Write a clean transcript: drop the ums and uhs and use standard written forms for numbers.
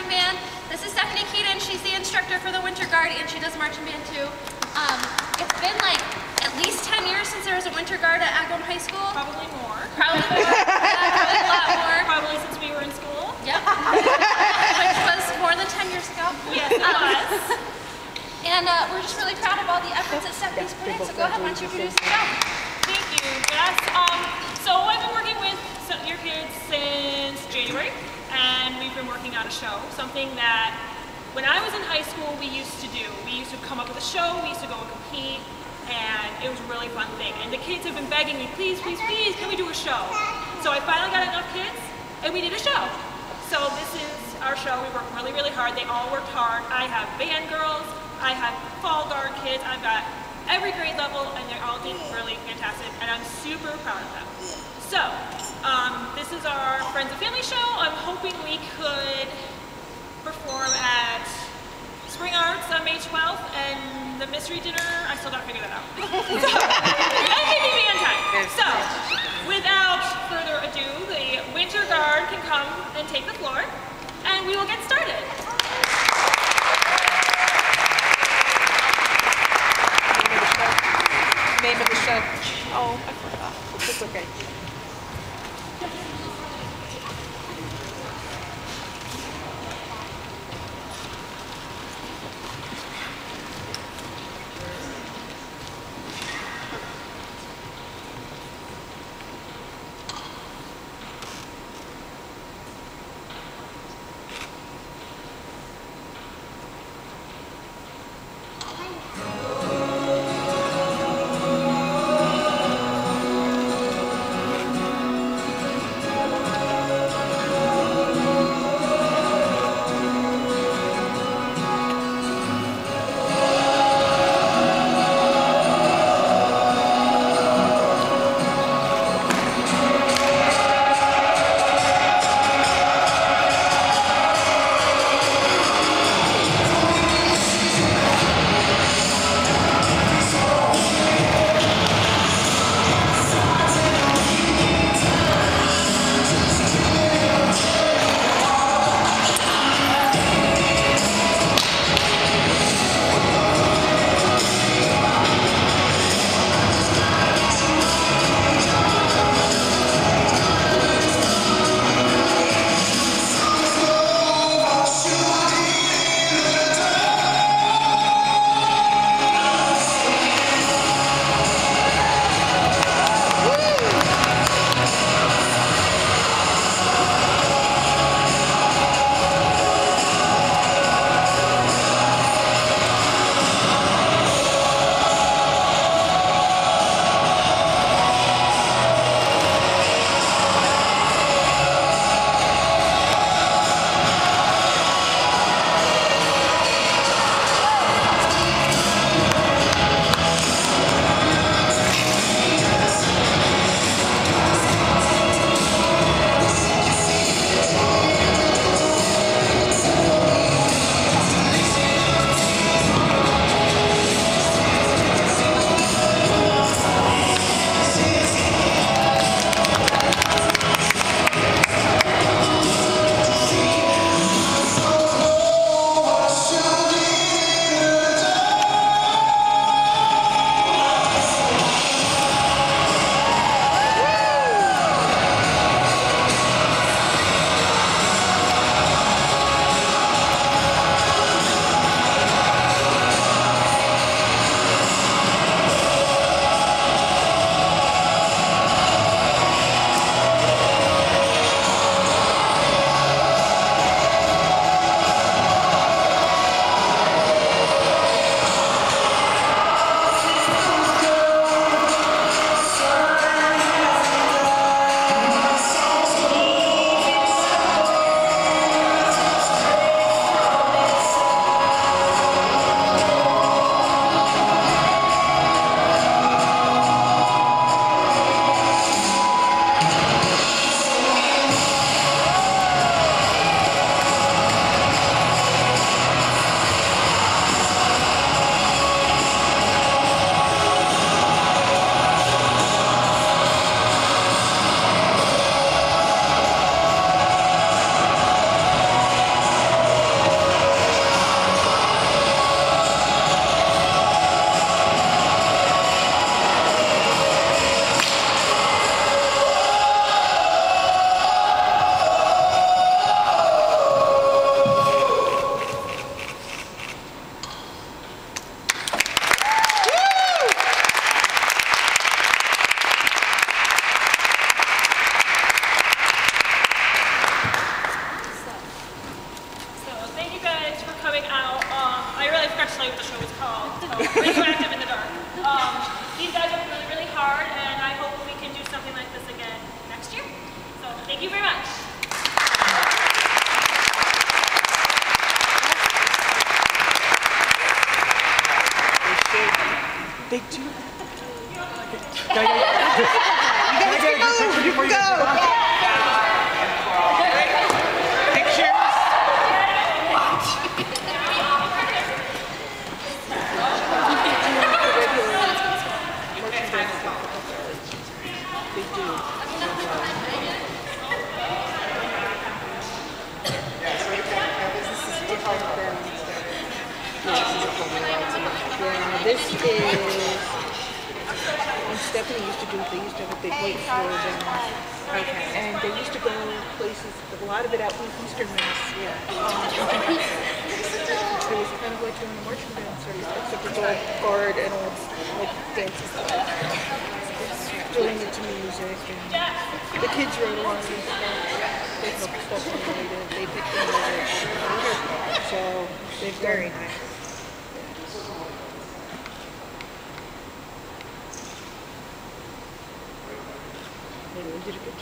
marching band. This is Stephanie Keaton. She's the instructor for the Winter Guard, and she does marching band too. It's been like at least 10 years since there was a Winter Guard at Agawam High School. Probably more. Probably more. Yeah, probably a lot more. Probably since we were in school. Yep. Which was more than 10 years ago. Yes, it was. And we're just really proud of all the efforts that Stephanie's put in. So go ahead, why don't you introduce yourself? Thank you. Yes. So I've been working with your kids since January, and we've been working on a show, something that when I was in high school we used to do. We used to come up with a show, we used to go and compete, and it was a really fun thing. And the kids have been begging me, please, please, please, can we do a show? So I finally got enough kids, and we did a show. So this is our show. We worked really, really hard. They all worked hard. I have band girls, I have fall guard kids, I've got every grade level, and they all did really fantastic, and I'm super proud of them. So, this is our Friends and Family show. I'm hoping we could perform at Spring Arts on May 12th, and the mystery dinner, I still gotta figure that out. So, and maybe band time. So, without further ado, the Winter Guard can come and take the floor, and we will get started. Name of the show. Oh, I forgot. It's okay. I forgot to tell you what the show is called. Radioactive in the Dark. These guys work really, really hard, and I hope we can do something like this again next year. So thank you very much. They do. You guys can go. Pictures. They do. This is to help them. Yeah, this is. When Stephanie used to do it, they used to have a big white floor down. Okay. And they used to go places, a lot of it out in Eastern Mass. Yeah. It was kind of like doing a marching band service, except it's all guard and all like dances. Doing it to music, and the kids wrote a lot of stuff. They helped stuff related. They picked the music. So they're very nice. They did a good